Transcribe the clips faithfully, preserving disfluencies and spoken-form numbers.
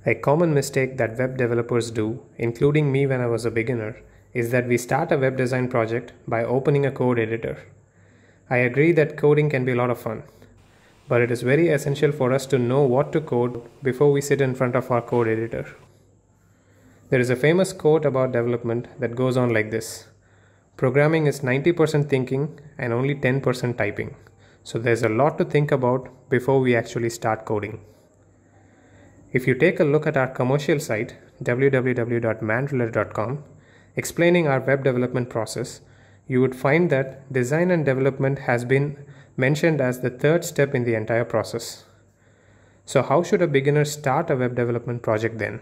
A common mistake that web developers do, including me when I was a beginner, is that we start a web design project by opening a code editor. I agree that coding can be a lot of fun, but it is very essential for us to know what to code before we sit in front of our code editor. There is a famous quote about development that goes on like this: programming is ninety percent thinking and only ten percent typing. So there's a lot to think about before we actually start coding. If you take a look at our commercial site, w w w dot mandraled dot com, explaining our web development process, you would find that design and development has been mentioned as the third step in the entire process. So how should a beginner start a web development project then?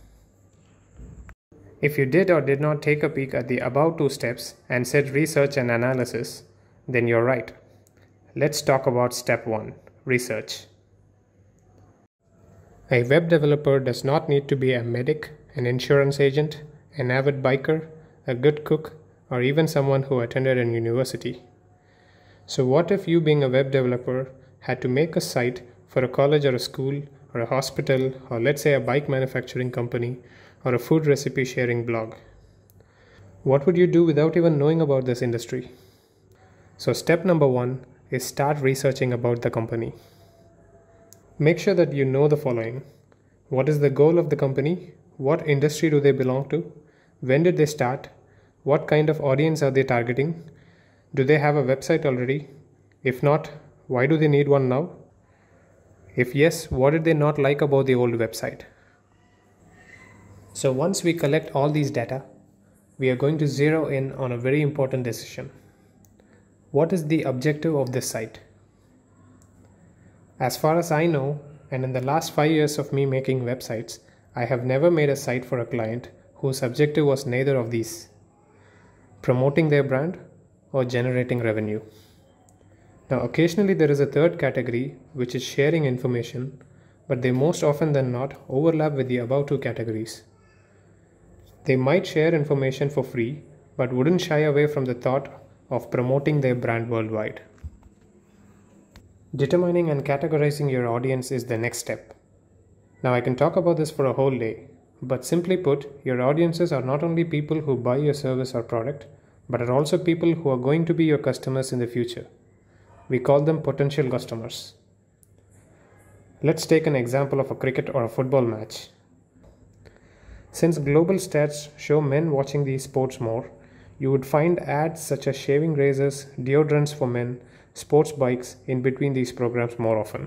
If you did or did not take a peek at the above two steps and said research and analysis, then you're right. Let's talk about step one, research. A web developer does not need to be a medic, an insurance agent, an avid biker, a good cook, or even someone who attended a university. So what if you, being a web developer, had to make a site for a college or a school or a hospital, or let's say a bike manufacturing company or a food recipe sharing blog? What would you do without even knowing about this industry? So step number one is start researching about the company. Make sure that you know the following. What is the goal of the company? What industry do they belong to? When did they start? What kind of audience are they targeting? Do they have a website already? If not, why do they need one now? If yes, what did they not like about the old website? So once we collect all these data, we are going to zero in on a very important decision. What is the objective of this site? As far as I know, and in the last five years of me making websites, I have never made a site for a client whose objective was neither of these: promoting their brand or generating revenue. Now, occasionally there is a third category, which is sharing information, but they most often than not overlap with the above two categories. They might share information for free, but wouldn't shy away from the thought of promoting their brand worldwide. Determining and categorizing your audience is the next step. Now, I can talk about this for a whole day, but simply put, your audiences are not only people who buy your service or product, but are also people who are going to be your customers in the future. We call them potential customers. Let's take an example of a cricket or a football match. Since global stats show men watching these sports more, you would find ads such as shaving razors, deodorants for men, sports bikes in between these programs more often.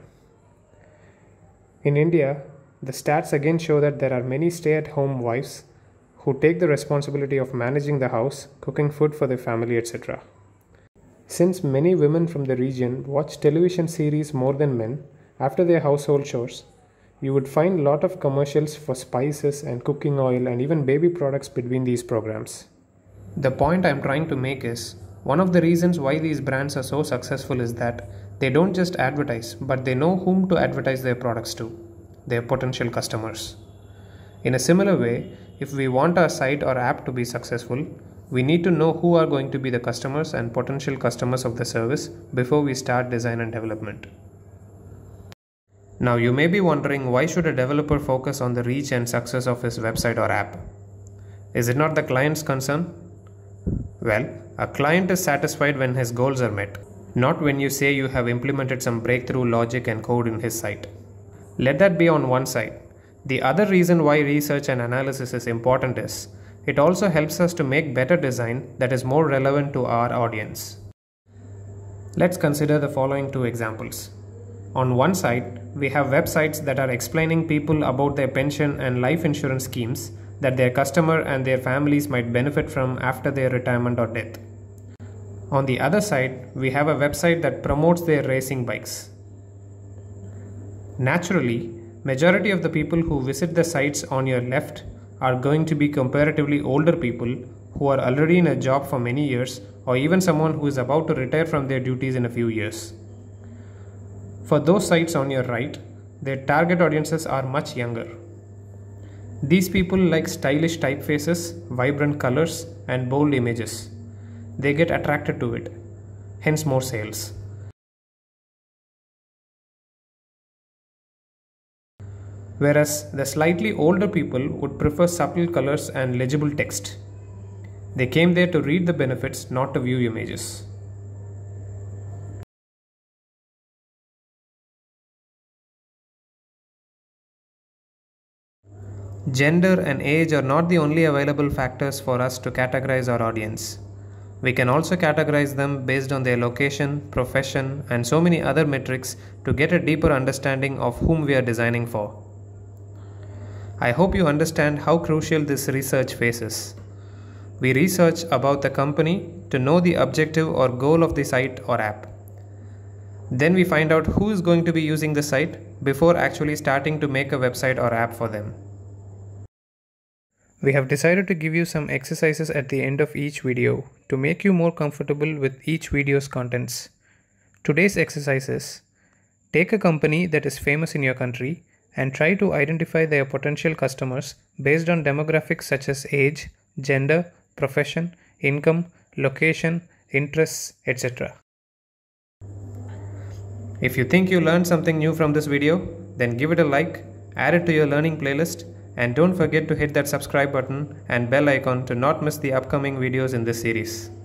In India, the stats again show that there are many stay-at-home wives who take the responsibility of managing the house, cooking food for their family, et cetera. Since many women from the region watch television series more than men after their household chores, you would find a lot of commercials for spices and cooking oil and even baby products between these programs. The point I'm trying to make is, one of the reasons why these brands are so successful is that they don't just advertise, but they know whom to advertise their products to, their potential customers. In a similar way, if we want our site or app to be successful, we need to know who are going to be the customers and potential customers of the service before we start design and development. Now, you may be wondering, why should a developer focus on the reach and success of his website or app? Is it not the client's concern? Well, a client is satisfied when his goals are met, not when you say you have implemented some breakthrough logic and code in his site. Let that be on one side. The other reason why research and analysis is important is, it also helps us to make better design that is more relevant to our audience. Let's consider the following two examples. On one side, we have websites that are explaining people about their pension and life insurance schemes that their customer and their families might benefit from after their retirement or death. On the other side, we have a website that promotes their racing bikes. Naturally, majority of the people who visit the sites on your left are going to be comparatively older people who are already in a job for many years, or even someone who is about to retire from their duties in a few years. For those sites on your right, their target audiences are much younger. These people like stylish typefaces, vibrant colors, and bold images. They get attracted to it, hence more sales. whereas the slightly older people would prefer subtle colors and legible text. They came there to read the benefits, not to view images. Gender and age are not the only available factors for us to categorize our audience. We can also categorize them based on their location, profession, and so many other metrics to get a deeper understanding of whom we are designing for. I hope you understand how crucial this research phase is. We research about the company to know the objective or goal of the site or app. Then we find out who is going to be using the site before actually starting to make a website or app for them. We have decided to give you some exercises at the end of each video to make you more comfortable with each video's contents. Today's exercise is: take a company that is famous in your country and try to identify their potential customers based on demographics such as age, gender, profession, income, location, interests, et cetera. If you think you learned something new from this video, then give it a like, add it to your learning playlist, and don't forget to hit that subscribe button and bell icon to not miss the upcoming videos in this series.